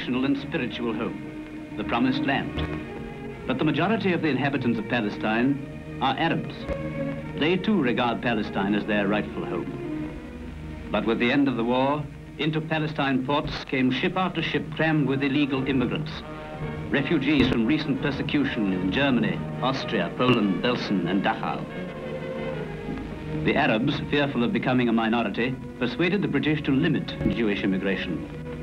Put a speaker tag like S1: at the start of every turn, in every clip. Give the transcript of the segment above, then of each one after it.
S1: national and spiritual home, the Promised Land. But the majority of the inhabitants of Palestine are Arabs. They too regard Palestine as their rightful home. But with the end of the war, into Palestine ports came ship after ship crammed with illegal immigrants, refugees from recent persecution in Germany, Austria, Poland, Belsen, and Dachau. The Arabs, fearful of becoming a minority, persuaded the British to limit Jewish immigration.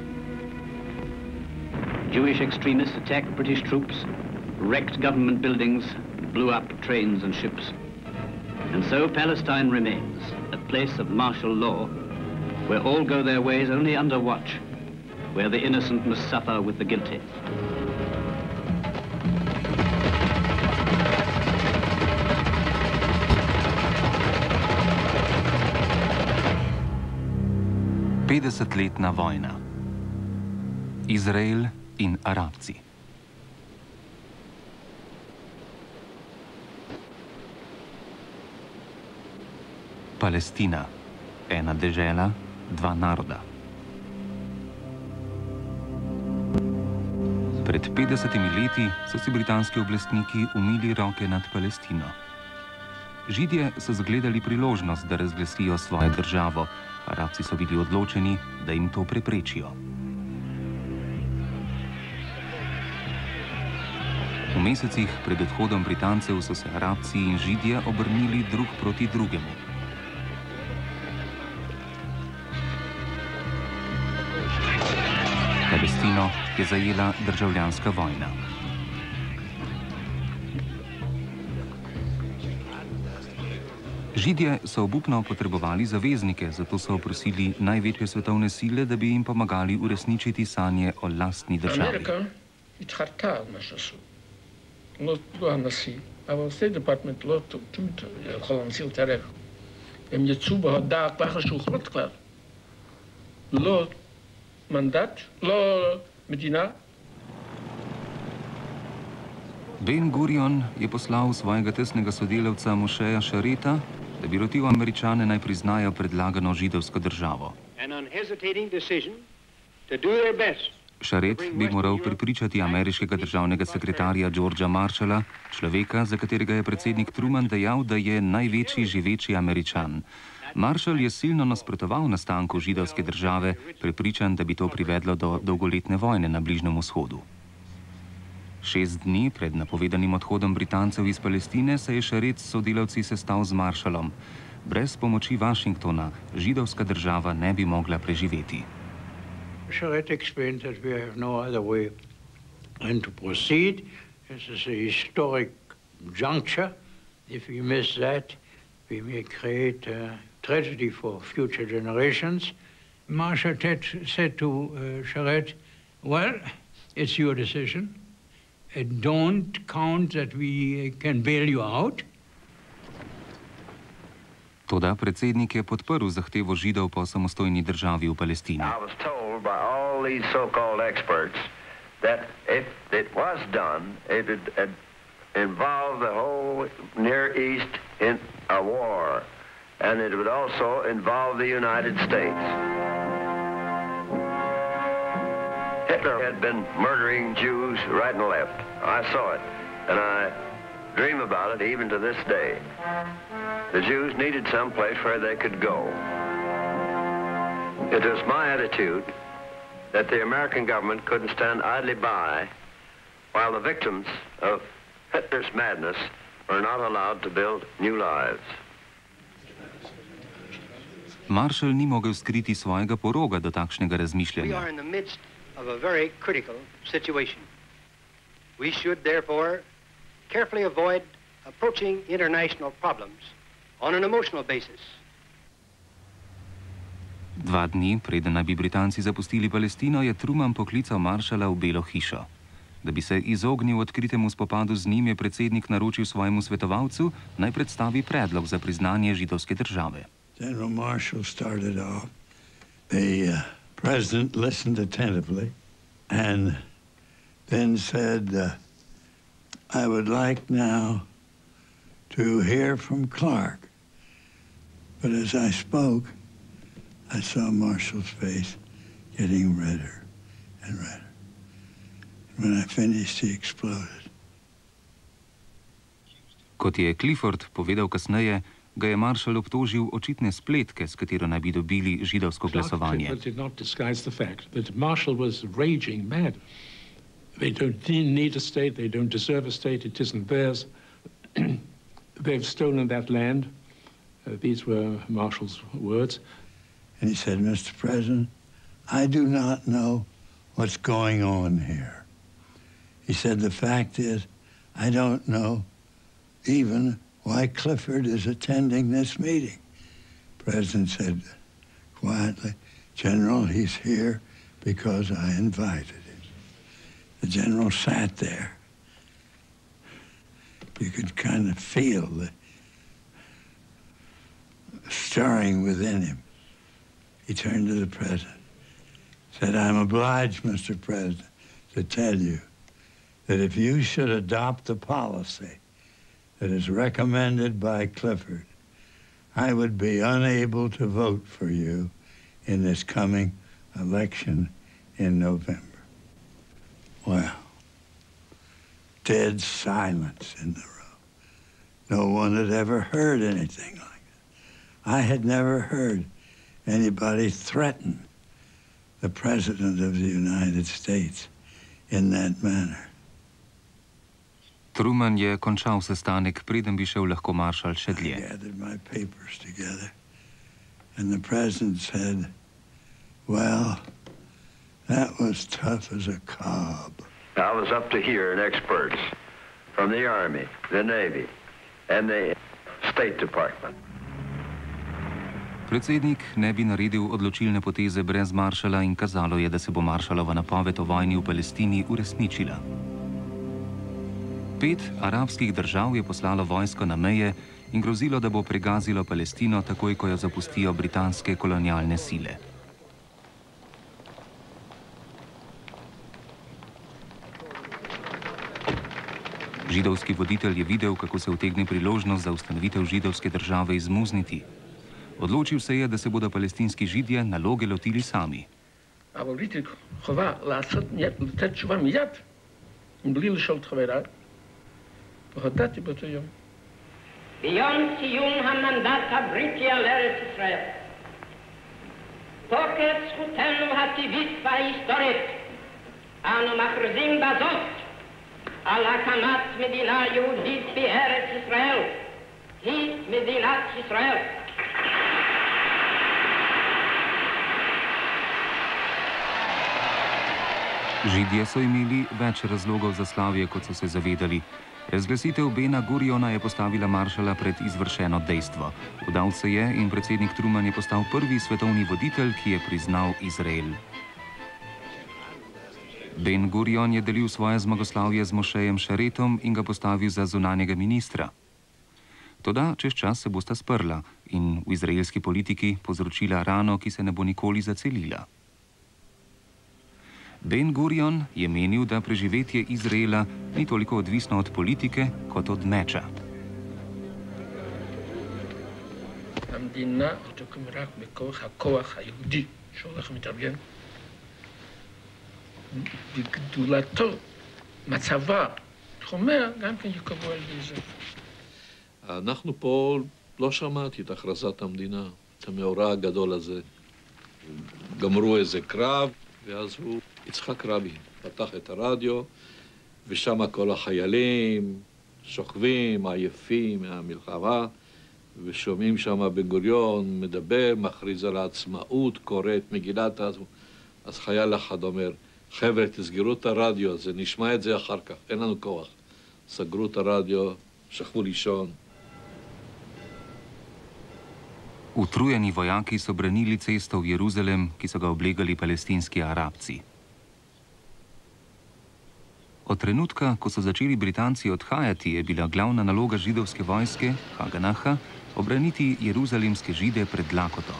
S1: Jewish extremists attacked British troops, wrecked government buildings, blew up trains and ships. And so Palestine remains a place of martial law, where all go their ways only under watch, where the innocent must suffer with the guilty.
S2: Petdesetletna vojna. Izrael in Arabci. Palestina. Ena dežela, dva naroda. Pred 50 leti so si britanski oblastniki umili roke nad Palestino. Židje so zgledali priložnost, da razglasijo svojo državo. Arabci so bili odločeni, da jim to preprečijo. V mesecih pred odhodom Britancev so se Arabci in Židje obrnili drug proti drugemu. Palestino je zajela državljanska vojna. Židje so obupno potrebovali zaveznike, zato so prosili največje svetovne sile, da bi jim pomagali uresničiti sanje o lastni državi. Ben Gurion je poslal svojega tesnega sodelavca Mošeja Šareta, da bi rotil Američane naj priznajo predlagano židovsko državo. Šaret bi moral prepričati ameriškega državnega sekretarja Georgea Marshalla, človeka, za katerega je predsednik Truman dejal, da je največji živeči Američan. Marshall je silno nasprotoval nastanku židovske države, prepričan, da bi to privedlo do dolgoletne vojne na Bližnjem vzhodu. 6 dni pred napovedanim odhodom Britancev iz Palestine se je Šaret s sodelavci sestal z Marshallom. Brez pomoči Washingtona židovska država ne bi mogla preživeti.
S3: Šaret explained that we have no other way than to proceed. This is a historic juncture. If we miss that, we may create a tragedy for future generations. Marshall said to Šaret, well, it's your decision. Don't count that we can bail you out.
S2: Toda predsednik je podprl zahtevo Židov po samostojni državi v Palestini.
S4: I was told by all these so-called experts that if it was done, it would involve the whole Near East in a war, and it would also involve the United States. Hitler had been murdering Jews right and left. I saw it, and I dream about it even to this day. The Jews needed some place where they could go. It was my attitude that the American government couldn't stand idly by while the victims of Hitler's madness were not allowed to build new lives.
S2: Marshall ni mogel skriti svojega poroga do takšnega razmišljanja.
S5: Of a very critical situation. We should therefore carefully avoid approaching international problems on an emotional basis.
S2: 2 dni, preden naj bi Britanci zapustili Palestino, je Truman poklical Marshalla v Belo hišo. Da bi se izognil odkritemu spopadu z njim, je predsednik naročil svojemu svetovalcu, naj predstavi predlog za priznanje židovske države.
S3: General Marshall started off. The President listened attentively and then said, I would like now to hear from Clark. But as I spoke, I saw Marshall's face getting redder and redder.
S6: When I finished, he exploded.
S2: Kot je Clifford povedal kasneje, ga je Marshall obtožil očitne spletke, s katero naj bi dobili židovsko glasovanje.
S7: Marshall was raging mad. They don't need a state, they don't deserve a state, it isn't theirs. They've stolen that land. These were Marshall's words.
S6: And he said, Mr. President, I do not know what's going on here. He said, the fact is, I don't know even why Clifford is attending this meeting. The President said quietly, General, he's here because I invited him. The general sat there. You could kind of feel the stirring within him. He turned to the President, said, I'm obliged, Mr. President, to tell you that if you should adopt the policy that is recommended by Clifford, I would be unable to vote for you in this coming election in November. Well, dead silence in the room. No one had ever heard anything like it. I had never heard anybody threaten the President of the United States in that manner.
S2: Truman je končal sestanek, preden bi šel lahko Marshall še dlje.
S6: I gathered my papers together, and the President said, well, that was tough as a cob.
S4: I was up to here in experts from the Army, the Navy, and the State Department.
S2: Predsednik ne bi naredil odločilne poteze brez Marshalla in kazalo je, da se bo Marshallova napoved o vojni v Palestini uresničila. 5 arabskih držav je poslalo vojsko na meje in grozilo, da bo pregazilo Palestino takoj, ko jo zapustijo britanske kolonialne sile. Židovski voditelj je videl, kako se utegne priložnost za ustanovitev židovske države izmuzniti. Odločil se je, da se bodo palestinski Židje naloge lotili sami.
S8: ביום סיום המנדט הבריטי על ארץ ישראל, תוקף זכותנו הטבעית וההיסטורית, אנו מכריזים בזאת על הקמת מדינה יהודית בארץ ישראל, היא מדינת ישראל.
S2: Židje so imeli več razlogov za slavje, kot so se zavedali. Razglasitev Bena Guriona je postavila Marshalla pred izvršeno dejstvo. Vdal se je in predsednik Truman je postal prvi svetovni voditelj, ki je priznal Izrael. Ben Gurion je delil svoje zmagoslavje z Mošejem Šaretom in ga postavil za zunanjega ministra. Toda čez čas se bosta sprla in v izraelski politiki povzročila rano, ki se ne bo nikoli zacelila. Ben Gurion je menil, da preživetje Izraela ni toliko odvisno od politike, kot od meča.
S7: המדינה תוקם רק בכוח הכוח היהודי שהולך ומתארגן. בגדולתו, מצבה, תחומיה, גם כן יקבעו על ידי זה.
S9: אנחנו פה לא שמעתי את הכרזת המדינה, את המאורע הגדול הזה. גמרו איזה קרב, ואז הוא, יצחק רבין, פתח את הרדיו, ושם כל החיילים שוכבים, עייפים מהמלחמה, ושומעים שם בן גוריון מדבר, מכריז על העצמאות, קורא את מגילת העצמאות. אז חייל אחד אומר, חבר'ה, תסגרו את הרדיו הזה, נשמע את זה אחר כך, אין לנו כוח. סגרו את הרדיו, שכבו לישון.
S2: Utrujeni vojaki so branili cesto v Jeruzalem, ki so ga oblegali palestinski Arabci. Od trenutka, ko so začeli Britanci odhajati, je bila glavna naloga židovske vojske, Haganaha, obraniti jeruzalemske Žide pred lakoto.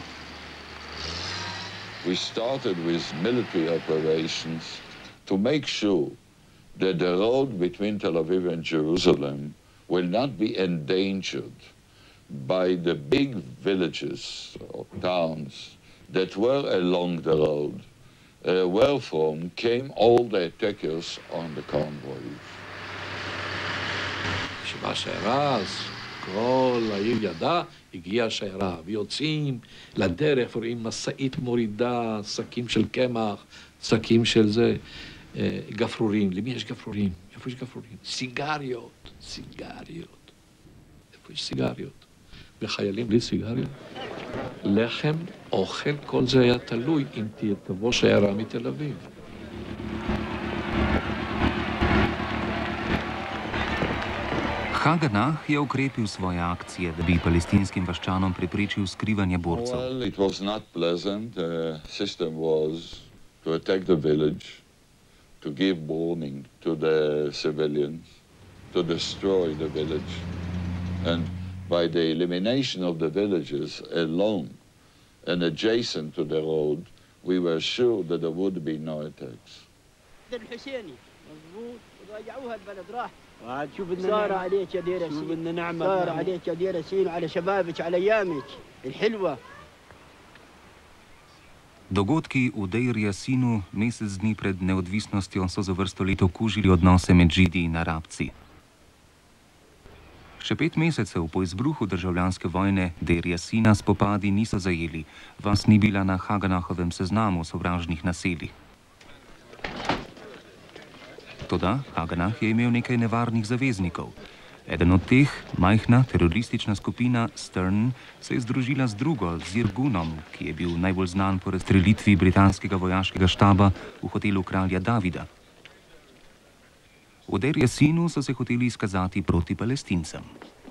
S10: We started with military operations to make sure that the road between Tel Aviv and Jerusalem will not be endangered by the big villages or towns that were along the road were from came all the attackers on the convoys.
S9: שבא השיירה, אז כל העיר ידעה, הגיעה השיירה, ויוצאים לדרך, ורואים משאית מורידה, שקים של קמח, שקים של זה, גפרורים. למי יש גפרורים? איפה יש גפרורים? סיגריות, סיגריות. איפה יש סיגריות? וחיילים בלי סיגריות? לחם, אוכל, כל זה היה תלוי אם תבוא שיירה מתל אביב.
S2: Haganah je ukrepil svoje akcije, da bi palestinskim vaščanom preprečil skrivanje borcev.
S10: Well, it was not pleasant. The system was to attack the village, to give warning to the civilians, to destroy the village. And by the elimination of the villages alone and adjacent to the road, we were sure that there would be no attacks.
S11: صار عليك يا دير ياسين صار عليك يا دير ياسين وعلى شبابك على ايامك الحلوه.
S2: Dogodki v Deir Jasinu mesec dni pred neodvisnostjo so za vrsto let okužili odnose med Židi in Arabci. Še 5 mesecev po izbruhu državljanske vojne Deir Jasina spopadi niso zajeli, vas ni bila na Haganahovem seznamu sovražnih naselij. Toda Haganah je imel nekaj nevarnih zaveznikov. Eden od teh, majhna teroristična skupina Stern, se je združila z drugo, z Irgunom, ki je bil najbolj znan po razstrelitvi britanskega vojaškega štaba v hotelu kralja Davida. V Deir Jasinu so se hoteli izkazati proti Palestincem.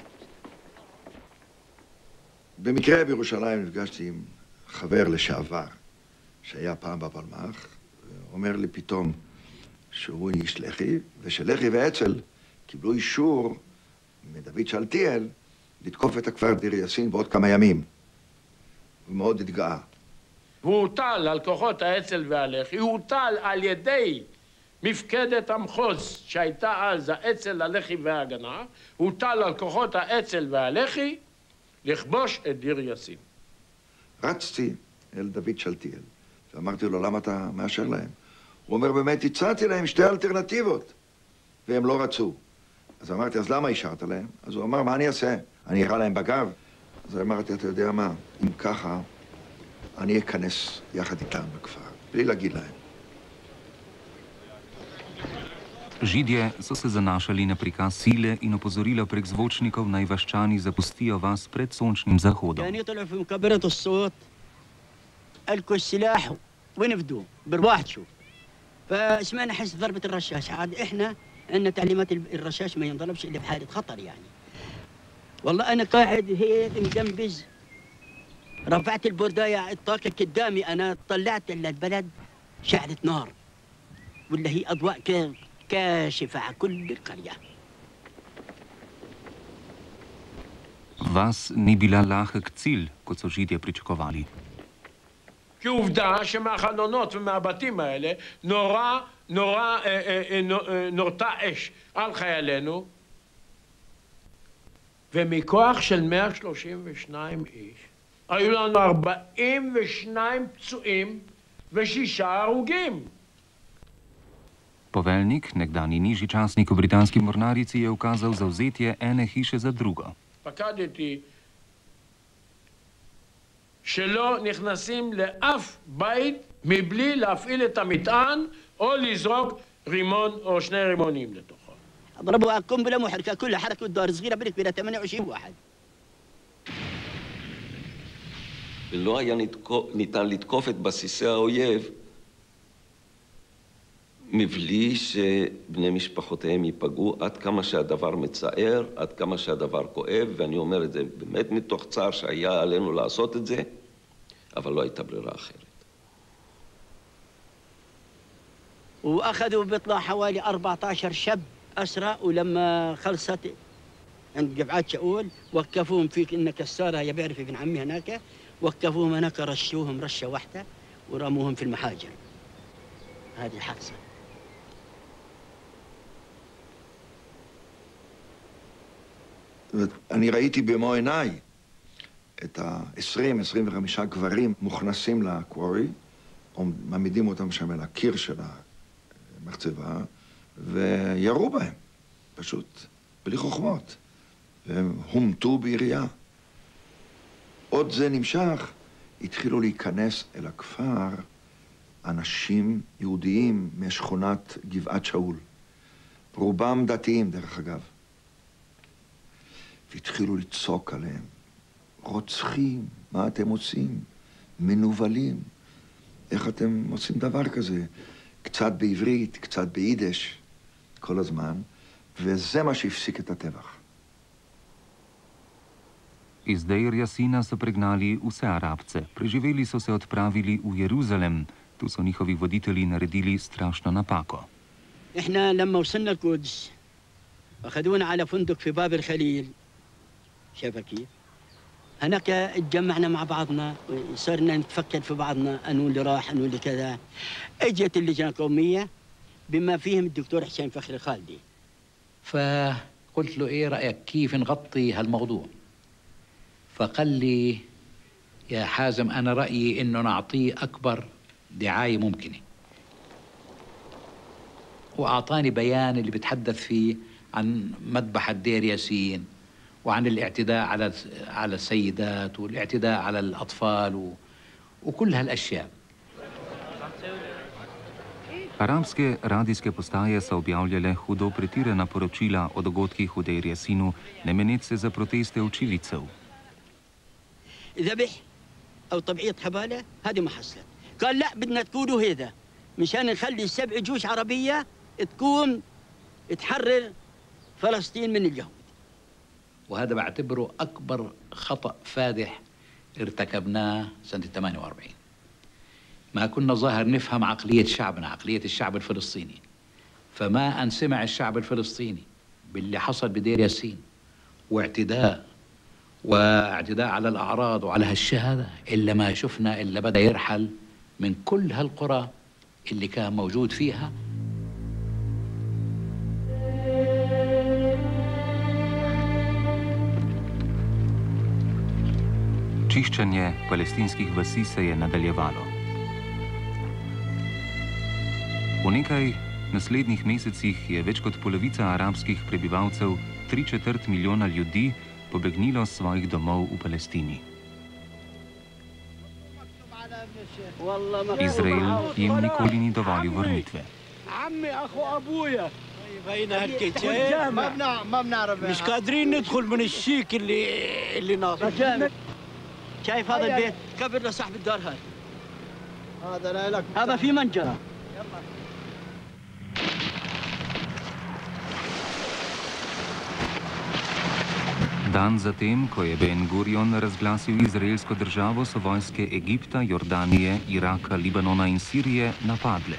S12: במקרה בירושלים נפגשתי עם חבר לשעבר, שהיה פעם בפלמ"ח, אומר לי פתאום שהוא איש לח"י, ושלח"י ואצ"ל קיבלו אישור מדוד שאלתיאל לתקוף את הכפר דיר יאסין בעוד כמה ימים. הוא מאוד התגאה.
S13: הוא הוטל על כוחות האצ"ל והלח"י, הוא הוטל על ידי מפקדת המחוז שהייתה אז האצ"ל, הלח"י וההגנה, הוטל על כוחות האצ"ל והלח"י לכבוש את דיר יאסין.
S12: רצתי אל דוד שאלתיאל ואמרתי לו, למה אתה מאשר להם? הוא אומר, באמת הצעתי להם 2 אלטרנטיבות והם לא רצו. אז אמרתי, אז למה אישרת להם? אז הוא אמר, מה אני אעשה? אני אראה להם בגב? אז אמרתי, אתה יודע מה, אם ככה, אני אכנס יחד איתם בכפר, בלי להגיד להם.
S2: Židje so se zanašali na prikaz sile in opozorilo prek zvočnikov, naj vaščani zapustijo vas pred sončnim zahodom.
S11: فسمعنا حس ضربة الرشاش عاد احنا عندنا تعليمات الرشاش ما ينضربش الا بحالة خطر يعني. والله انا قاعد هيك مجنبز رفعت البرداية الطاقة قدامي انا طلعت البلد شعلة نار ولا هي اضواء كاشفة على كل القرية.
S2: Vas ni bila lahek cilj, kot so Židje pričakovali.
S13: כי עובדה שמהחלונות ומהבתים האלה נורתה אש על חיילינו, ומכוח של 132 איש, היו לנו 42 psuim ו6 הרוגים.
S2: Poveljnik, nekdani nižji častnik v britanski mornarici, je ukazal zavzetje ene hiše za drugo.
S13: פקדתי שלא נכנסים לאף בית מבלי להפעיל את המטען או לזרוק רימון או 2 רימונים לתוכו.
S11: ضربوا قنبله محرقه كلها حركه دار صغيره بينك بين 28 واحد.
S14: ולא היה ניתן לתקוף את בסיסי האויב מבלי שבני משפחותיהם ייפגעו, עד כמה שהדבר מצער, עד כמה שהדבר כואב, ואני אומר את זה באמת מתוך צער שהיה עלינו לעשות את זה, אבל לא הייתה ברירה אחרת.
S11: واخذوا بيطلع حوالي 14 شاب اسرى، ولما خلصت عند قبعات شاول وقفوهم في ان كساره يا بيعرف ابن عمي هناك، وقفوهم هناك رشوهم رشه واحده ورموهم في المحاجر. هذه الحادثه.
S12: אני ראיתי במו עיניי את ה-20-25 גברים מוכנסים לקוורי מעמידים אותם שם על הקיר של המחצבה, וירו בהם, פשוט, בלי חוכמות. והם הומתו בירייה. עוד זה נמשך, התחילו להיכנס אל הכפר אנשים יהודיים משכונת גבעת שאול. רובם דתיים, דרך אגב. והתחילו לצעוק עליהם. רוצחים, מה אתם עושים? מנובלים. איך אתם עושים דבר כזה? קצת בעברית, קצת ביידיש, כל הזמן. וזה מה שהפסיק את הטבח.
S2: Iz Deir Jasina so pregnali vse Arabce. Preživeli so se odpravili v Jeruzalem. Tu so njihovi voditelji naredili strašno napako.
S11: احنا لما وصلنا القدس اخذونا على فندق في باب الخليل. شايف كيف؟ هناك اتجمعنا مع بعضنا صرنا نتفكر في بعضنا انو اللي راح انو اللي كذا. اجت اللجنه القوميه بما فيهم الدكتور حسين فخري خالدي.
S15: فقلت له ايه رايك كيف نغطي هالموضوع؟ فقال لي يا حازم انا رايي انه نعطيه اكبر دعايه ممكنه. واعطاني بيان اللي بتحدث فيه عن مذبحه دير ياسين وعن الاعتداء على السيدات والاعتداء على الاطفال وكل هالاشياء.
S2: Arabske radijske postaje so objavljale hudo pretirana poročila o dogodkih v Deir Jasinu, ne meneč se za proteste očividcev.
S11: ذبح او طبيعه حباله هذه ما حصلت. قال لا بدنا تكونوا هذا مشان نخلي 7 جيوش عربيه تقوم تحرر فلسطين من اليهود.
S15: وهذا بعتبره اكبر خطا فادح ارتكبناه سنه 48. ما كنا ظاهر نفهم عقليه شعبنا، عقليه الشعب الفلسطيني. فما ان سمع الشعب الفلسطيني باللي حصل بدير ياسين واعتداء على الأعراض وعلى هالشهادة إلا ما شفنا إلا بدأ يرحل من كل هالقرى اللي كان موجود فيها.
S2: Čiščenje palestinskih vasi se je nadaljevalo. V nekaj naslednjih mesecih je več kot polovica arabskih prebivalcev, 3/4 milijona ljudi, pobegnilo z svojih domov v Palestini. Izrael jim nikoli ni dovolil vrnitve.
S11: مش قادرين ندخل من الشيك اللي ناصر. شايف هذا البيت قبر لصاحب الدار هذا. هذا لا لك. هذا في منجرة.
S2: Dan zatem, ko je Ben Gurion razglasil izraelsko državo, so vojske Egipta, Jordanije, Iraka, Libanona in Sirije napadle.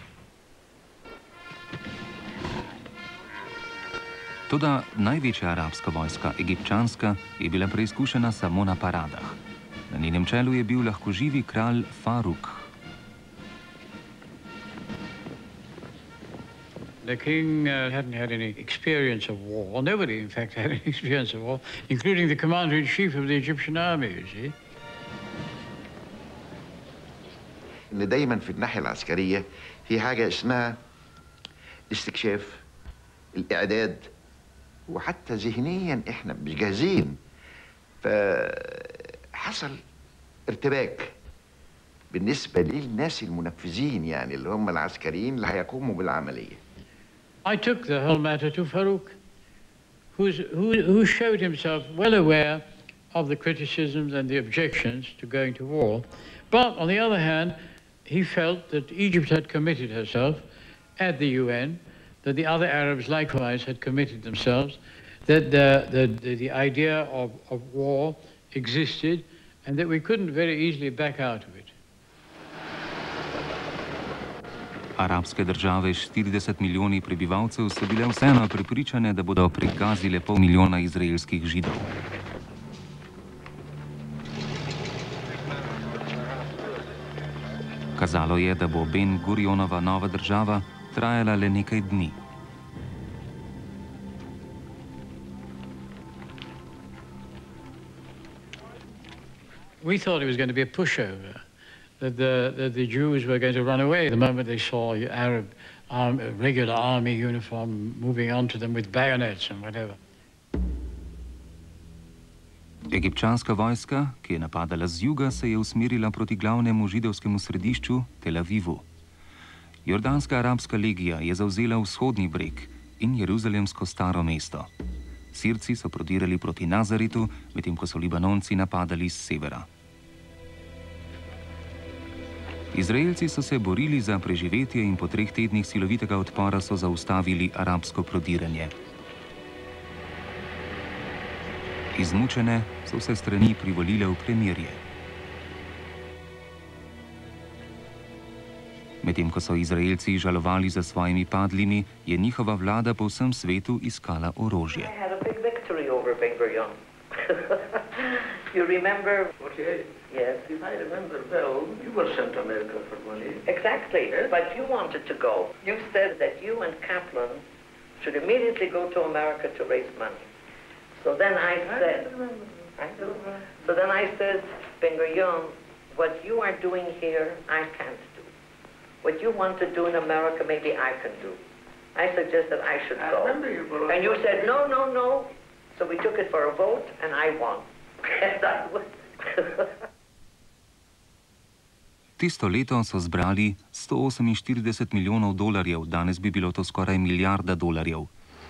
S2: Toda največja arabska vojska, egipčanska, je bila preizkušena samo na paradah. Na njenem čelu je bil lahkoživi kralj Faruk.
S16: The king hadn't had any experience of war. Nobody, in fact, had any experience of war, including the commander-in-chief of the Egyptian army, you see.
S17: إن دايما في الناحية العسكرية في حاجة اسمها الاستكشاف، الإعداد، وحتى ذهنيا إحنا مش جاهزين. فحصل ارتباك بالنسبة للناس المنفذين، يعني اللي هم العسكريين اللي هيقوموا بالعملية.
S16: I took the whole matter to Farouk, who showed himself well aware of the criticisms and the objections to going to war. But on the other hand, he felt that Egypt had committed herself at the UN, that the other Arabs likewise had committed themselves, that the idea of war existed and that we couldn't very easily back out of it.
S2: Arabske države s 40 milijoni prebivalcev so bile vseeno prepričane, da bodo prigazile 500 milijona izraelskih Židov. Kazalo je, da bo Ben Gurionova nova država trajala le nekaj dni.
S16: We thought it was going to be a pushover. that the Jews were going to run away the moment they saw Arab regular army uniform moving onto them with bayonets and whatever.
S2: Egipčanska vojska, ki je napadala z juga, se je usmerila proti glavnemu židovskemu središču Tel Avivu. Jordanska arabska legija je zavzela vzhodni breg in jeruzalemsko staro mesto. Sirci so prodirali proti Nazaretu, medtem ko so Libanonci napadali z severa. Izraelci so se borili za preživetje in po 3 tednih silovitega odpora so zaustavili arabsko prodiranje. Izmučene so vse strani privolile v premirje. Medtem ko so Izraelci žalovali za svojimi padlimi, je njihova vlada po vsem svetu iskala orožje.
S18: You remember? 48. Yes. If I remember well, you were sent to America for money. Exactly, yes? But you wanted to go. You said that you and Kaplan should immediately go to America to raise money. So then I said, So then I said, Ben-Gurion, what you are doing here, I can't do. What you want to do in America, maybe I can do. I suggested I should go. And you said, no, no, no. So we took it for a vote, and I won.
S2: Tisto leto so zbrali 148 milijonov dolarjev, danes bi bilo to skoraj milijarda dolarjev.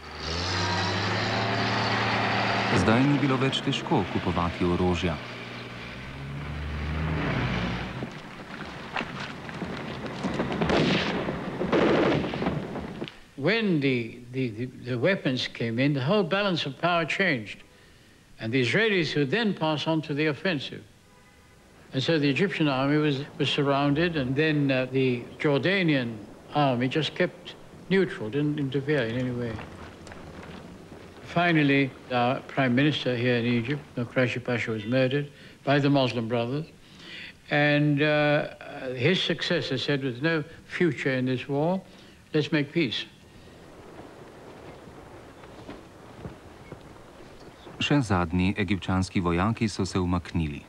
S2: Zdaj ni bilo več težko kupovati orožja.
S16: When the weapons came in, the whole balance of power changed. And the Israelis would then pass on to the offensive. And so the Egyptian army was surrounded, and then the Jordanian army just kept neutral, didn't interfere in any way. Finally, our prime minister here in Egypt, Nokrashi Pasha, was murdered by the Muslim Brothers. And his successor said, with no future in this war, let's make peace.
S2: Še zadnji egipčanski vojaki so se umaknili.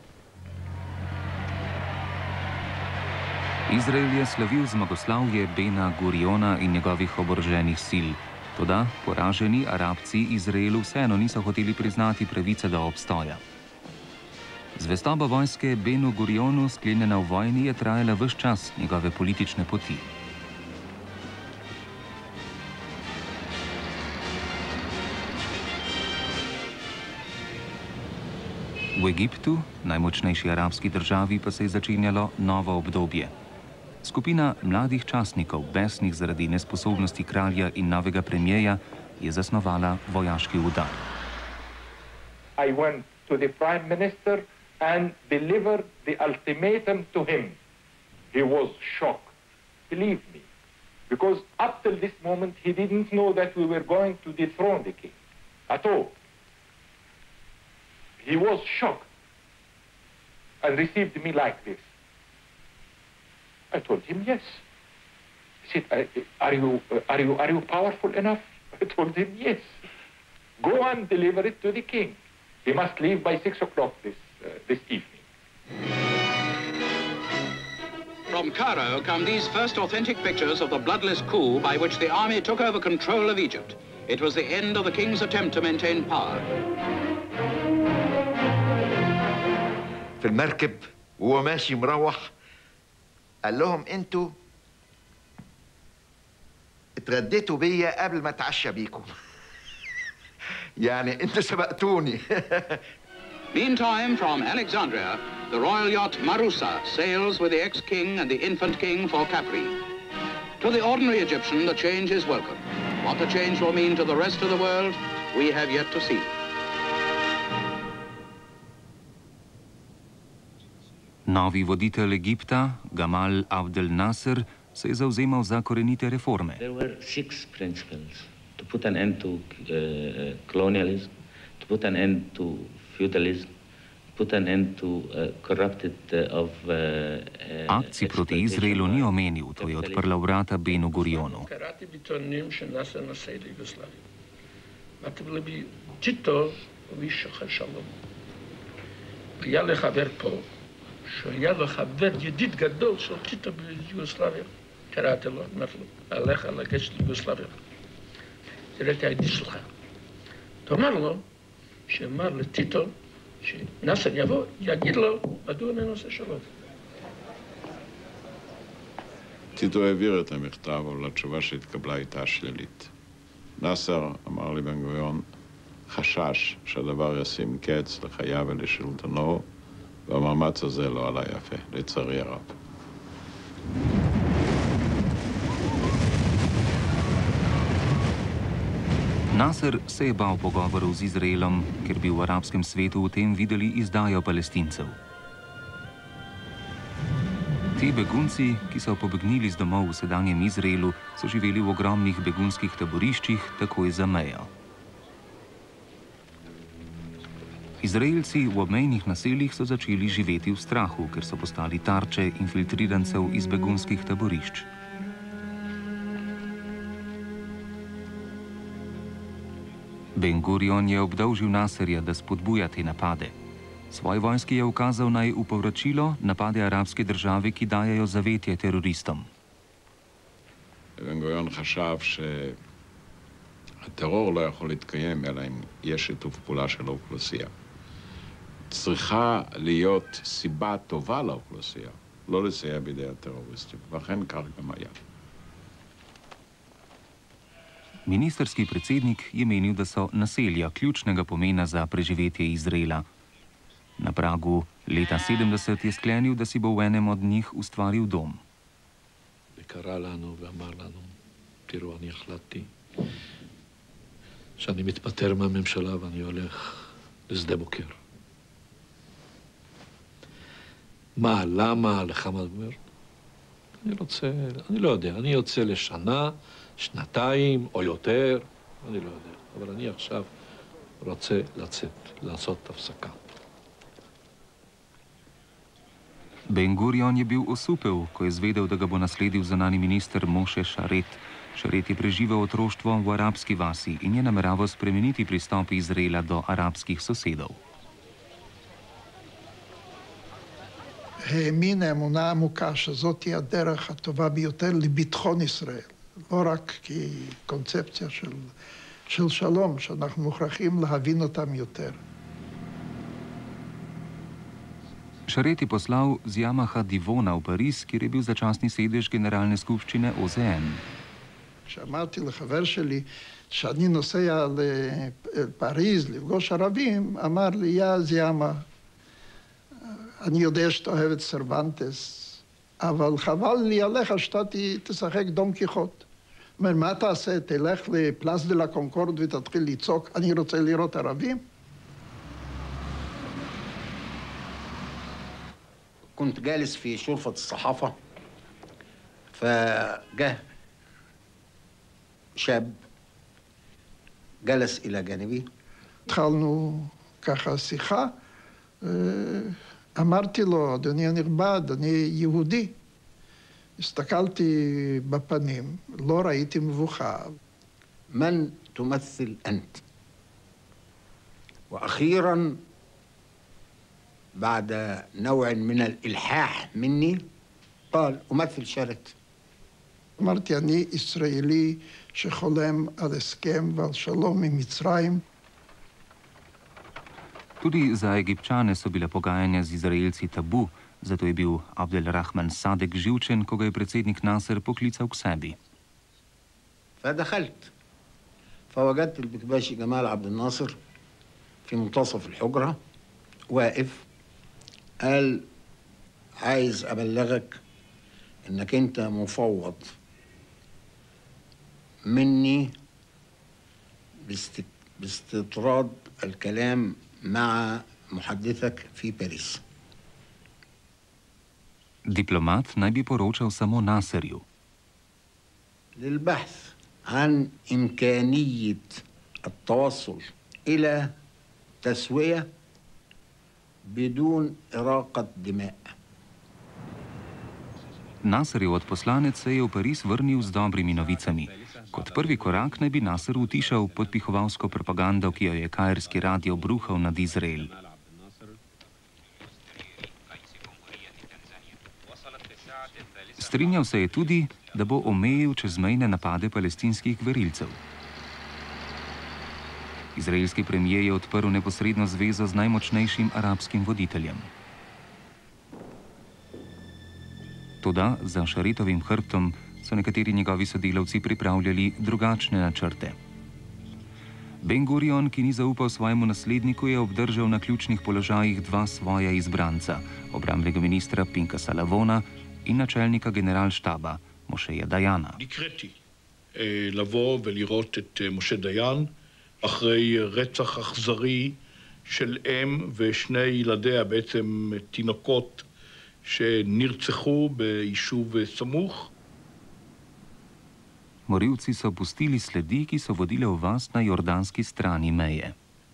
S2: Izrael je slavil zmagoslavje Bena Guriona in njegovih oboroženih sil. Toda poraženi Arabci Izraelu vseeno niso hoteli priznati pravice do obstoja. Zvestoba vojske Benu Gurionu, sklenjena v vojni, je trajala ves čas njegove politične poti. V Egiptu, najmočnejši arabski državi, pa se je začenjalo novo obdobje. Skupina mladih častnikov, besnih zaradi nesposobnosti kralja in novega premijeja, je zasnovala vojaški udar.
S19: I went to the prime minister and delivered the ultimatum to him. He was shocked, believe me, because up till this moment he didn't know that we were going to dethrone the king at all. He was shocked and received me like this. I told him yes. He said, are you powerful enough? I told him yes. Go and deliver it to the king. He must leave by 6 o'clock this evening.
S20: From Cairo come these first authentic pictures of the bloodless coup by which the army took over control of Egypt. It was the end of the king's attempt to maintain power.
S17: في المركب وهو ماشي مروح قال لهم انتوا اتغديتوا بيا قبل ما اتعشى بيكم. يعني انتوا سبقتوني.
S20: Meantime, from Alexandria, the royal yacht Marusa sails with the ex-king and the infant king for Capri. To the ordinary Egyptian, the change is welcome. What the change will mean to the rest of the world, we have yet to see.
S2: Novi voditelj Egipta, Gamal Abdel Nasser, se je zavzemal za korenite reforme.
S21: There were 6 principles to put an end to colonialism, to put an end to feudalism, put an end to corrupted of...
S2: Akcij proti Izraelu ni omenil, to je odprla vrata Benu Gurionu.
S13: שהיה לו חבר ידיד גדול של טיטו ביוגוסלביה. קראתי לו, אמרתי לו, עליך לגשת ליוגוסלביה. תראה את הידיד שלך. תאמר לו, שאמר לטיטו, שנאסר יבוא, יגיד לו, מדוע אני עושה שלום.
S10: טיטו העביר את המכתב, אבל התשובה שהתקבלה הייתה שלילית. נאסר, אמר לי בן גוריון, חשש שהדבר ישים קץ לחייו ולשלטונו, והמאמץ הזה לא עלה יפה, לצערי הרב.
S2: Nasser se je bal pogovorov z Izraelom, ker bi v arabskem svetu v tem videli izdajo Palestincev. Ti begunci, ki so pobegnili z domov v sedanjem Izraelu, so živeli v ogromnih begunskih taboriščih takoj za mejo. Izraelci v obmejnih naseljih so začeli živeti v strahu, ker so postali tarče infiltrirancev iz begunskih taborišč. Ben Gurion je obdolžil Nasserja, da spodbuja te napade. Svoji vojski je ukazal naj v povračilo napade arabske države, ki dajajo zavetje teroristom.
S10: Ben Gurion חשב שהטרור לא יכול להתקיים אלא אם יש שיתוף פעולה של האוכלוסייה. צריכה להיות סיבה טובה לאוכלוסייה, לא לסייע בידי הטרוריסטים, ואכן כך גם היה.
S2: Ministerski predsednik je menil, da so naselja ključnega pomena za preživetje Izraela. Na pragu leta 70 je sklenil, da si bo v enem od njih ustvaril dom.
S9: וקרא לנו ואמר לנו, תראו, אני החלטתי שאני מתפטר מהממשלה ואני הולך לשדה בוקר. מה, למה, לכמה דבר? אני לא יודע, אני יוצא לשנה, שנתיים או יותר, אני לא יודע, אבל אני עכשיו רוצה לצאת, לעשות הפסקה.
S2: Ben Gurion je bil osupel, ko je zvedel, da ga bo nasledil zunanji minister Moše Šaret. Šaret je preživel otroštvo v arabski vasi in je nameraval spremeniti pristop Izraela do arabskih sosedov.
S1: האמין האמונה העמוקה שזאת היא הדרך הטובה ביותר לביטחון ישראל. לא רק כקונספציה של שלום, שאנחנו מוכרחים להבין אותם יותר.
S2: Šaret je poslal Zjamaha Divona v Pariz, kjer je bil začasni sedež Generalne skupščine OZN.
S1: כשאמרתי לחבר שלי שאני נוסע לפריז לפגוש ערבים, אמר לי, יא זיאמה, אני יודע שאתה אוהב את סרבנטס, אבל חבל לי עליך שאתה תשחק דון קיחוט. אומר, מה תעשה? תלך לפלאס דה לה קונקורד ותתחיל לצעוק, אני רוצה לראות ערבים?
S22: كنت جالس في شرفة الصحافة فجاء شاب جلس إلى جانبي.
S1: התחלנו ככה שיחה, אמרתי לו, אדוני הנכבד, אני יהודי. הסתכלתי בפנים, לא ראיתי מבוכה.
S22: من تمثل أنت؟ وأخيراً بعد نوع من الإلحاح مني قال أمثل شارت.
S1: אמרתי, אני ישראלי שחולם על הסכם ועל שלום עם מצרים.
S2: Tudi za Egipčane so bile pogajanja z Izraelci tabu, zato je bil Abdelrahman Sadek živčen, ko ga je predsednik Nasser poklical k sebi.
S22: فدخلت فوجدت البكباشي جمال عبد الناصر في منتصف الحجرة واقف. قال عايز أبلغك إنك أنت مفوض مني باستطراد الكلام مع محدثك في باريس.
S2: Diplomat naj bi poročal samo Nasserju.
S22: للبحث عن إمكانية التوصل إلى تسوية بدون إراقة دماء.
S2: Nasserjev odposlanec se je v Pariz vrnil z dobrimi novicami. Kot prvi korak naj bi Nasser utišal podpihovalsko propagando, ki jo je kairski radio bruhal nad Izrael. Strinjal se je tudi, da bo omejil čezmejne napade palestinskih gverilcev. Izraelski premijer je odprl neposredno zvezo z najmočnejšim arabskim voditeljem. Toda za Šaretovim hrbtom so nekateri njegovi sodelavci pripravljali drugačne načrte. Ben Gurion, ki ni zaupal svojemu nasledniku, je obdržal na ključnih položajih dva svoja izbranca, obrambnega ministra Pinkasa Lavona in načelnika generalštaba Mošeja Dajana.
S3: נקראתי לבוא ולראות את משה דיין אחרי רצח אכזרי של אם ושני ילדיה, בעצם תינוקות שנרצחו ביישוב סמוך.
S2: Morilci so pustili sledi, ki so vodile v vas na jordanski strani meje.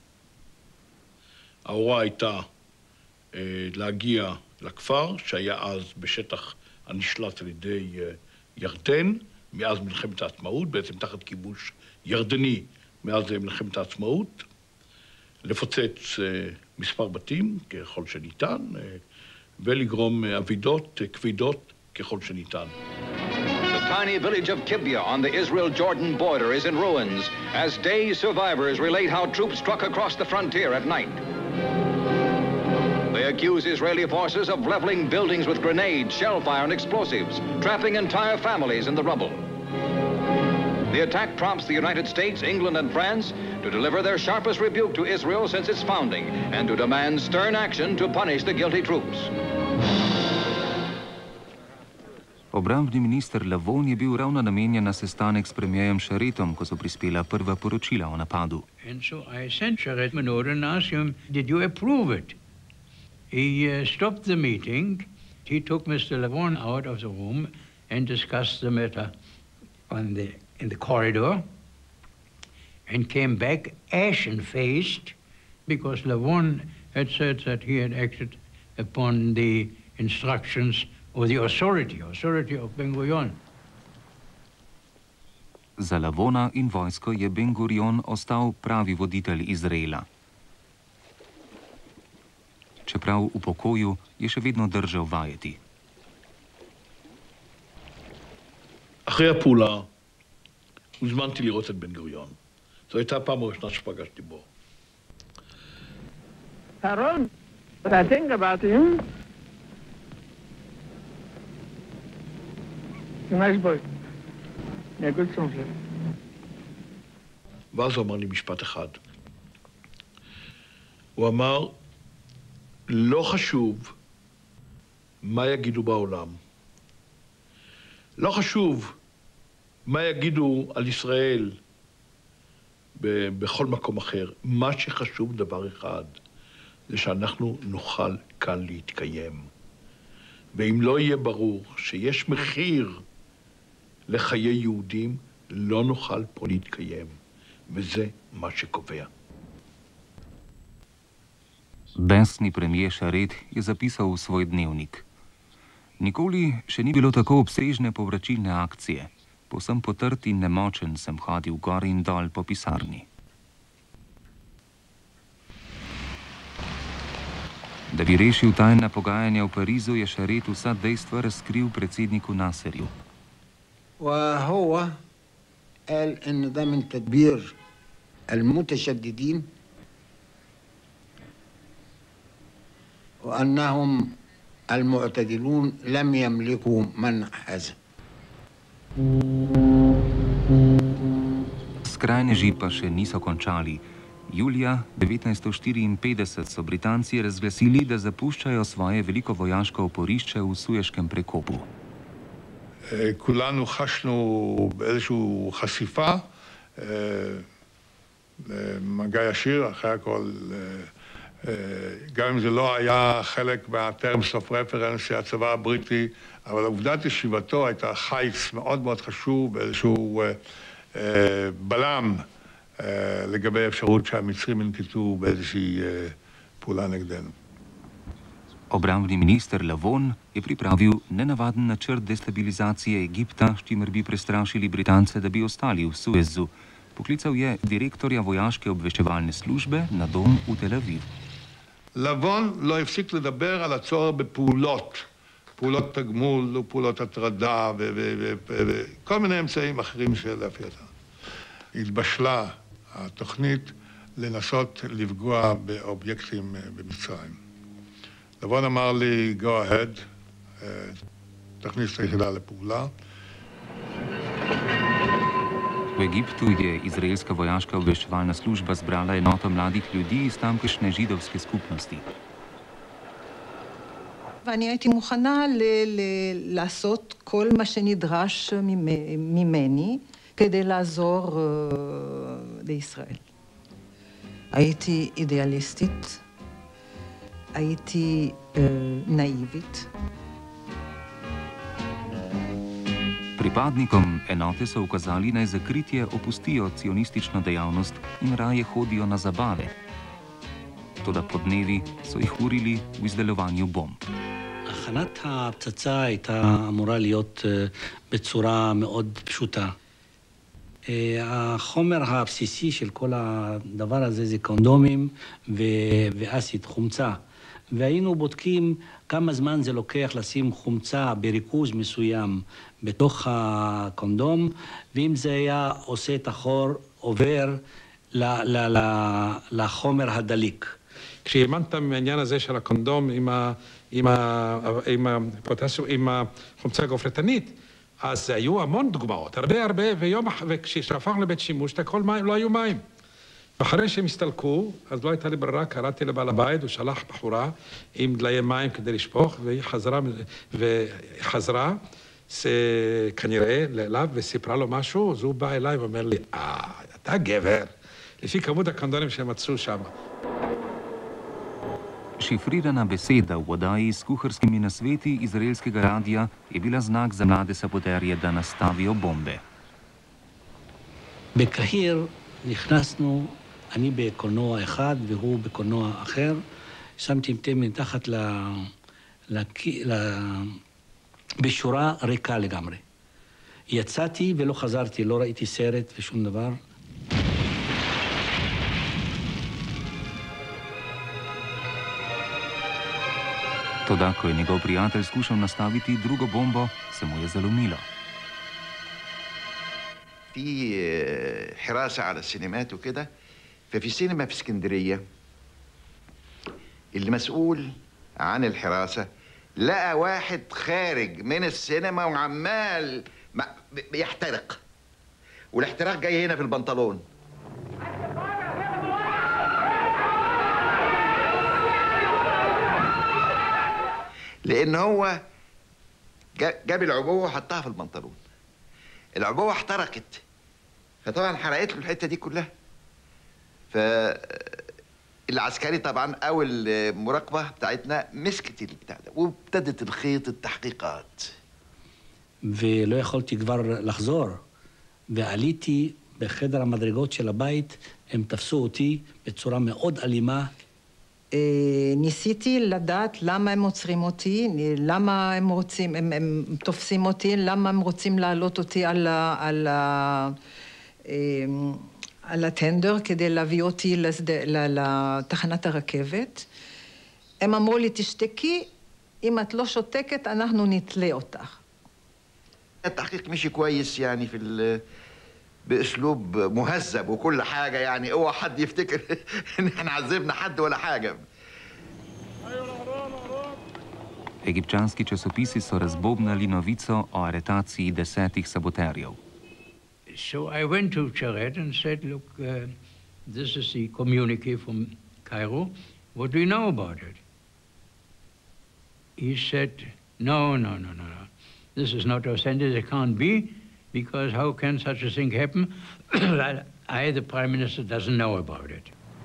S3: ההוראה הייתה להגיע לכפר, שהיה אז בשטח הנשלט על ידי ירדן, מאז מלחמת העצמאות, בעצם תחת כיבוש ירדני מאז מלחמת העצמאות, לפוצץ מספר בתים ככל שניתן, ולגרום אבידות כבדות ככל שניתן.
S20: The tiny village of Kibya on the Israel-Jordan border is in ruins as day survivors relate how troops struck across the frontier at night. They accuse Israeli forces of leveling buildings with grenades, shellfire, and explosives, trapping entire families in the rubble. The attack prompts the United States, England, and France to deliver their sharpest rebuke to Israel since its founding and to demand stern action to punish the guilty troops.
S2: Obrambni minister Lavon je bil ravno namenjen na sestanek s premijerjem Šaretom, ko so prispela prva poročila o napadu.
S16: And so I sent Sharet a note and asked him, did you approve it? He stopped the meeting. He took Mr. Lavon out of the room and discussed the matter in the corridor and came back ashen-faced because Lavon had said that he had acted upon the instructions or the authority of Ben Gurion.
S2: Za Lavona in vojsko je Ben Gurion ostal pravi voditelj Izraela. Čeprav v pokoju je še vedno držal vajeti.
S3: אחרי הפעולה הוזמנתי לראות את בן גוריון. זו הייתה הפעם הראשונה שפגשתי בו.
S5: Aaron, what I think about him, he's a nice boy. Yeah, good soldier.
S3: ואז הוא אמר לי משפט אחד. הוא אמר, לא חשוב מה יגידו בעולם. לא חשוב מה יגידו על ישראל בכל מקום אחר. מה שחשוב דבר אחד, זה שאנחנו נוכל כאן להתקיים. ואם לא יהיה ברור שיש מחיר לחיי יהודים, לא נוכל פה להתקיים. וזה מה שקובע.
S2: Besni premijer Šaret je zapisal v svoj dnevnik. Nikoli še ni bilo tako obsežne povračilne akcije. Povsem potrt in nemočen sem hodil gor in dol po pisarni. Da bi rešil tajna pogajanja v Parizu, je Šaret vsa dejstva razkril predsedniku Nasserju.
S22: وهو قال إن ده من تدبير المتشددين وأنهم المعتدلون لم يملكوا منع هذا.
S2: Skrajneži pa še niso končali. Julija 1954 so Britanci razglasili, da zapuščajo svoje veliko vojaško oporišče v Suješkem prekopu.
S23: כולנו חשנו באיזושהי חשיפה, מגע ישיר, אחרי הכל, גם אם זה לא היה חלק מהטרמס אוף רפרנס של הצבא הבריטי, אבל עובדת ישיבתו הייתה חיץ מאוד מאוד חשוב, באיזשהו בלם לגבי האפשרות שהמצרים ינקטו באיזושהי פעולה נגדנו.
S2: Obrambni minister Lavon je pripravil nenavaden načrt destabilizacije Egipta, s čimer bi prestrašili Britance, da bi ostali v Suezu. Poklical je direktorja vojaške obveščevalne službe na dom v Tel Aviv.
S23: לבון לא הפסיק לדבר על הצורך בפעולות פעולות תגמול ופעולות הטרדה וכל מיני אמצעים אחרים של אפיותן. התבשלה התוכנית לנסות לפגוע באובייקטים במצרים. לבון אמר לי, go ahead, תכניס את היחידה לפעולה.
S2: V Egiptu je izraelska vojaška obveščevalna služba zbrala enoto mladih ljudi iz tamkajšnje židovske skupnosti.
S4: ואני הייתי מוכנה לעשות כל מה שנדרש ממני כדי לעזור לישראל. הייתי אידיאליסטית, הייתי naivit.
S2: Pripadnikom enote so ukazali, naj za kritje opustijo cionistično dejavnost in raje hodijo na zabave. Toda podnevi so jih urili v izdelovanju bomb.
S6: הכנת הפצצה הייתה אמורה להיות בצורה מאוד פשוטה. החומר הבסיסי של כל הדבר הזה זה קונדומים ואסיד, חומצה. והיינו בודקים כמה זמן זה לוקח לשים חומצה בריכוז מסוים בתוך הקונדום, ואם זה היה עושה את החור עובר לחומר הדליק.
S7: כשהאמנת מהעניין הזה של הקונדום עם החומצה הגופרתנית, אז היו המון דוגמאות, הרבה, וכשהפכנו לבית שימוש, הכל מים, לא היו מים. ואחרי שהם הסתלקו, אז לא הייתה לי ברירה, קראתי לבעל הבית, הוא שלח בחורה עם דליי מים כדי לשפוך, והיא חזרה כנראה אליו וסיפרה לו משהו, אז הוא בא אליי ואומר לי, אתה גבר, לפי כמות הקונדונים שהם מצאו שם.
S2: Šifrirana beseda v oddaji s kuharskimi nasveti izraelskega radija je bila znak za mlade saboterje, da nastavijo bombe.
S6: בקהיר נכנסנו, אני בקולנוע אחד והוא בקולנוע אחר, שמתי תה מתחת בשורה ריקה לגמרי. יצאתי ולא חזרתי, לא ראיתי סרט ושום דבר.
S2: Toda, ko je njegov prijatelj skušal nastaviti drugo bombo, se mu je zalomilo.
S17: في حراسة على السينمات وكده، ففي سينما في اسكندرية اللي مسؤول عن الحراسة لقى واحد خارج من السينما وعمال يحترق، والاحتراق جاي هنا في البنطلون. لأن هو جاب العبوة وحطها في البنطلون. العبوة احترقت، فطبعا حرقت له الحتة دي كلها. فالعسكري طبعا أو المراقبة بتاعتنا مسكت البتاع ده وابتدت الخيط التحقيقات.
S6: ולא יכולתי כבר לחזור, ועליתי בחדר המדרגות של הבית, הם תפסו אותי בצורה מאוד אלימה.
S4: ניסיתי לדעת למה הם עוצרים אותי, למה הם רוצים, הם תופסים אותי, למה הם רוצים להעלות אותי על הטנדר כדי להביא אותי לתחנת הרכבת. הם אמרו לי, תשתקי, אם את לא שותקת, אנחנו נתלה אותך.
S17: التحقيق مشي كويس يعني باسلوب مهذب وكل حاجه، يعني اوعى حد يفتكر ان احنا عذبنا حد ولا حاجه.
S2: Egipčanski časopisi so razbobnali novico o aretaciji 10 saboterjev.
S16: So I went to Charet and said, look, this is the communique from Cairo. What do you know about it? He said, no. This is not authentic, it can't be, because how can such a thing happen? The Prime Minister, doesn't know about it.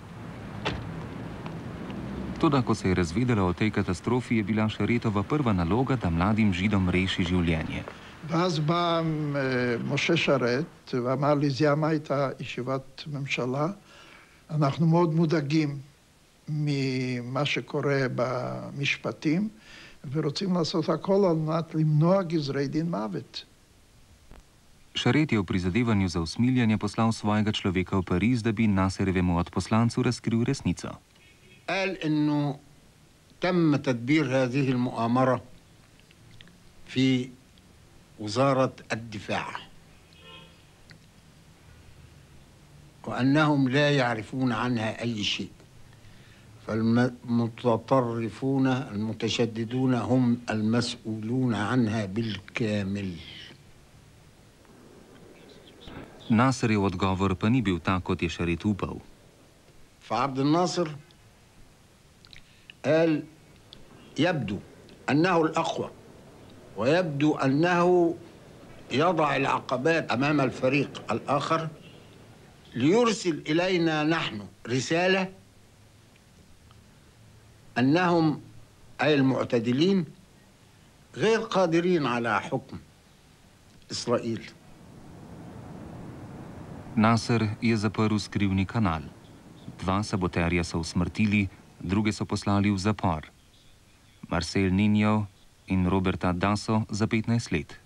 S2: Toda, ko se je razvedela o tej katastrofi, je bila Šaretova prva naloga, da mladim Židom reši življenje.
S1: ואז בא משה שרת ואמר לי, זיאמה הייתה ישיבת ממשלה, אנחנו מאוד מודאגים ממה שקורה במשפטים, ורוצים לעשות הכל על מנת למנוע גזרי דין מוות.
S2: Šaret je v prizadevanju za usmiljanje poslal svojega človeka v Pariz, da bi Nasserjevemu odposlancu razkril resnico.
S22: قال إنه تم تدبير هذه المؤامرة في وزارة الدفاع، وأنهم لا يعرفون عنها أي شيء، فالمتطرفون المتشددون هم المسؤولون عنها بالكامل.
S2: Nasserjev odgovor pa ni bil tak, kot je Šarit upal.
S22: فعبد الناصر قال يبدو أنه الأقوى، ويبدو أنه يضع العقبات أمام الفريق الآخر ليرسل إلينا نحن رسالة أنهم أي المعتدلين غير قادرين على حكم إسرائيل.
S2: Nasser je zaprl skrivni kanal. 2 saboterja so usmrtili, druge so poslali v zapor. Marcel Ninjo in Roberta Dasso za 15 let.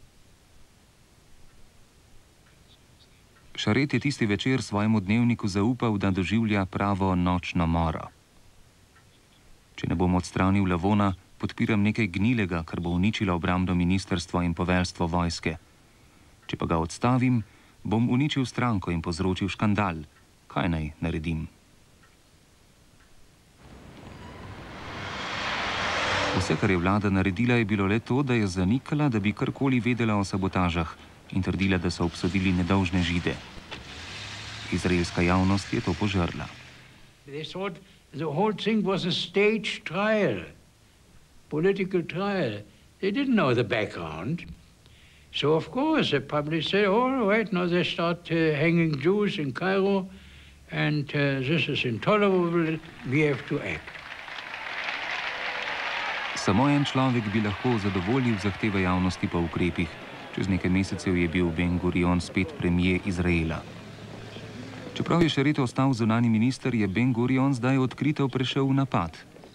S2: Šaret je tisti večer svojemu dnevniku zaupal, da doživlja pravo nočno moro. Če ne bom odstranil Lavona, podpiram nekaj gnilega, kar bo uničilo obrambno ministrstvo in poveljstvo vojske. Če pa ga odstavim, bom uničil stranko in povzročil škandal. Kaj naj naredim? Vse, kar je vlada naredila, je bilo le to, da je zanikala, da bi karkoli vedela o sabotažah in trdila, da so obsodili nedolžne Žide. Izraelska javnost je to požrla.
S16: They thought the whole thing was a staged trial, political trial. They didn't know the background. So, of course, the public said, all right, now they start hanging Jews in Cairo, and this is intolerable, we have to act.
S2: Samo en človek bi lahko zadovoljil zahteve javnosti po ukrepih. Čez nekaj mesecev je bil Ben Gurion spet premijer Izraela. Čeprav je Šaret ostal zunanji minister, je Ben Gurion zdaj odkrito prešel v napad.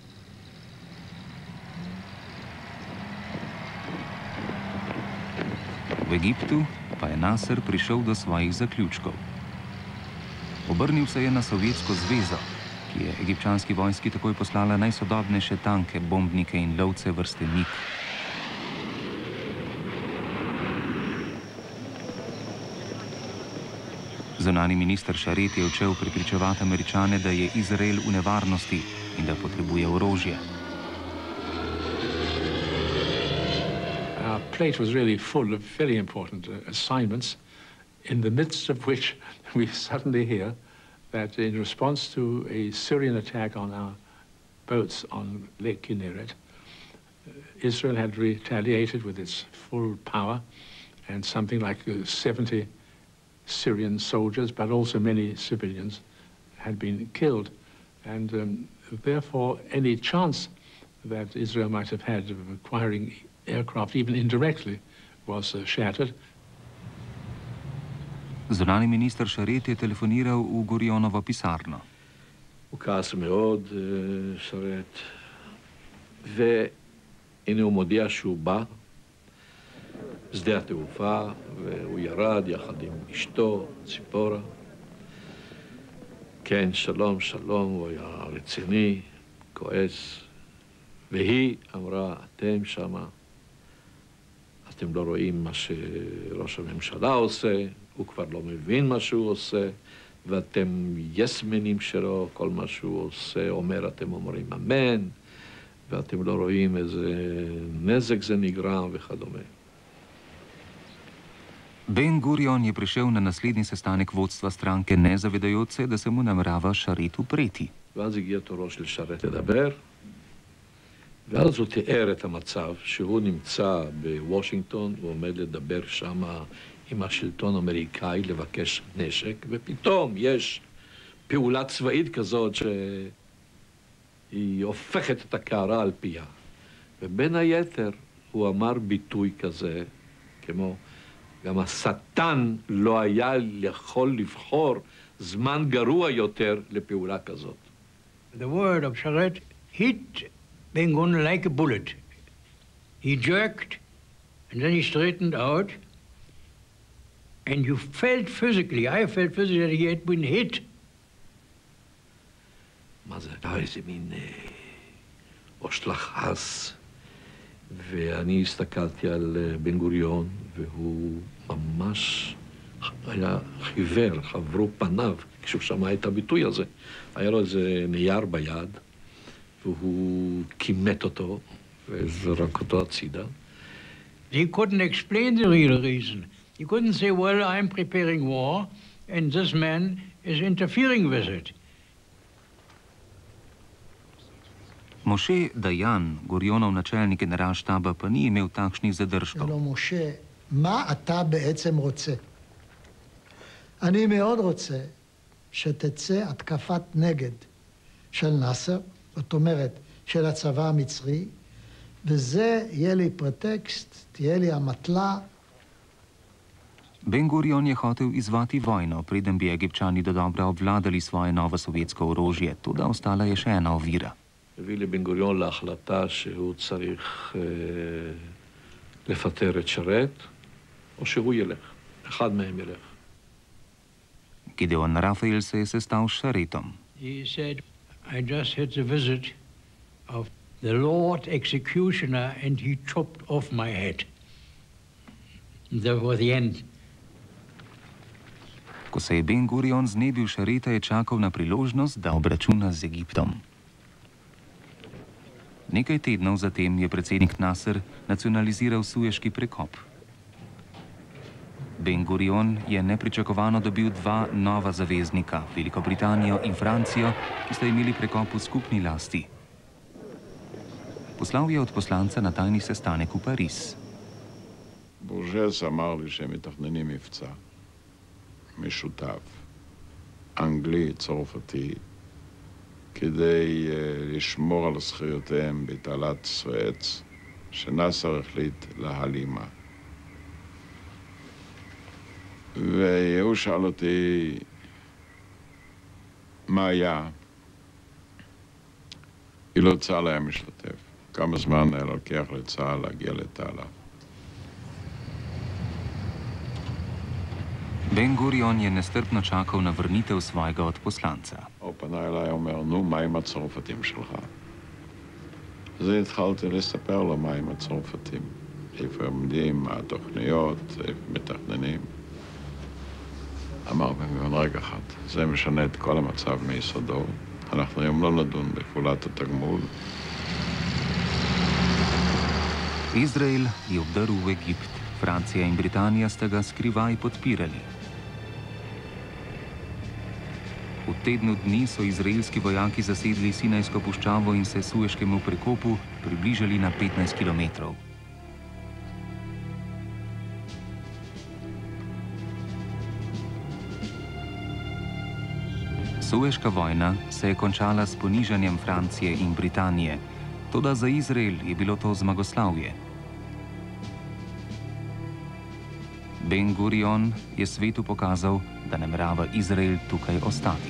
S2: V Egiptu pa je Nasser prišel do svojih zaključkov. Obrnil se je na Sovjetsko zvezo, ki je egipčanski vojski takoj poslala najsodobnejše tanke, bombnike in lovce vrste MiG. Zunanji minister Šaret je odšel prepričevati Američane, da je Izrael v nevarnosti in da potrebuje orožje.
S7: Our plate was really full of very important assignments, in the midst of which we suddenly hear that in response to a Syrian attack on our boats on Lake Kinneret, Israel had retaliated with its full power, and something like 70 Syrian soldiers, but also many civilians, had been killed. And therefore, any chance that Israel might have had of acquiring aircraft, even indirectly, was shattered.
S2: Zunanji minister Šaret je telefoniral v Gurionovo pisarno.
S9: הוא כעס מאוד, שרת, והנה הוא מודיע שהוא בא, שדה התעופה, והוא ירד יחד עם אשתו, ציפורה. כן, שלום, שלום, הוא היה רציני, כועס, והיא אמרה, אתם שמה, אתם לא רואים מה שראש הממשלה עושה, הוא כבר לא מבין מה שהוא עושה, ואתם יסמנים שלו, כל מה שהוא עושה, אומר, אתם אומרים אמן, ואתם לא רואים איזה נזק זה נגרם וכדומה.
S2: Ben Gurion je prišel na naslednji sestanek vodstva stranke, ne zavedajoč se, da se mu namerava Šaret upreti.
S9: ואז הגיע תורו של שרת לדבר, ואז הוא תיאר את המצב שהוא נמצא בוושינגטון, הוא עומד לדבר שם עם השלטון האמריקאי לבקש נשק, ופתאום יש פעולה צבאית כזאת שהיא הופכת את הקערה על פיה. ובין היתר הוא אמר ביטוי כזה, כמו גם השטן לא היה יכול לבחור זמן גרוע יותר לפעולה כזאת.
S16: The word of Sharet hit Ben Gurion like a bullet. He jerked, and then he straightened out, and you felt physically, I felt physically that he had been hit.
S9: מה זה? היה איזה מין אוש לחץ, ואני הסתכלתי על בן גוריון, והוא ממש היה חיוור, חברו פניו, כשהוא שמע את הביטוי הזה. היה לו איזה נייר ביד, והוא כימת אותו, וזרק אותו הצידה.
S16: He couldn't explain the real reason. He couldn't say, well, I'm preparing war, and this man is interfering with it.
S2: Moše Dayan, Gurionov načelnik generalštaba, pa ni imel takšnih zadržkov.
S8: משה, מה אתה בעצם רוצה? אני מאוד רוצה שתצא התקפת נגד של נאסר, זאת אומרת, של הצבא המצרי, וזה יהיה לי pretekst, תהיה לי המטלה.
S2: Ben Gurion je hotel izvati vojno, preden bi Egipčani dodobra obvladali svoje novo sovjetsko orožje, toda ostala je še ena ovira.
S9: הביא לבן גוריון להחלטה שהוא צריך לפטר את שרת, או שהוא ילך. אחד מהם ילך.
S2: Gideon Rafael se je sestal s Šaretom.
S16: He said, I just had the visit of the Lord Executioner and he chopped off my head. That was the end.
S2: Ko se je Ben Gurion znebil Šareta, je čakal na priložnost, da obračuna z Egiptom. Nekaj tednov zatem je predsednik Nasser nacionaliziral Sueški prekop. Ben Gurion je nepričakovano dobil dva nova zaveznika, Veliko Britanijo in Francijo, ki sta imeli prekop v skupni lasti. Poslal je odposlanca na tajni sestanek v Pariz.
S10: בורג'ס אמר לי שהם מתכננים מבצע משותף, אנגלי, צרפתי, כדי לשמור על זכויותיהם בתעלת סואץ, שנאסר החליט להעלימה. והוא שאל אותי מה היה. אילו צה"ל היה משתתף. כמה זמן היה לוקח לצה"ל להגיע לתעלה.
S2: Ben Gurion je nestrpno čakal na vrnitev svojega odposlanca.
S10: הוא פנה אליי ואומר, נו, מה עם הצרפתים שלך? אז התחלתי לספר לו מה עם הצרפתים. איפה הם עומדים, מה התוכניות, איפה מתכננים. אמר בן רגע אחד, זה משנה את כל המצב מיסודו. אנחנו היום לא נדון בפעולת התגמול.
S2: Izrael je obdaril v Egipt. Francija in Britanija sta ga skrivaj podpirali. V tednu dni so izraelski vojaki zasedli Sinajsko puščavo in se Sueškemu prekopu približali na 15 kilometrov. Sueška vojna se je končala s ponižanjem Francije in Britanije, toda za Izrael je bilo to zmagoslavje. Ben Gurion je svetu pokazal, da namerava Izrael tukaj ostati.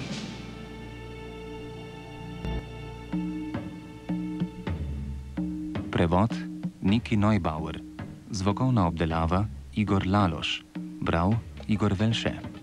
S2: Prevod Niki Neubauer, zvokovna obdelava Igor Laloš, bral Igor Velše.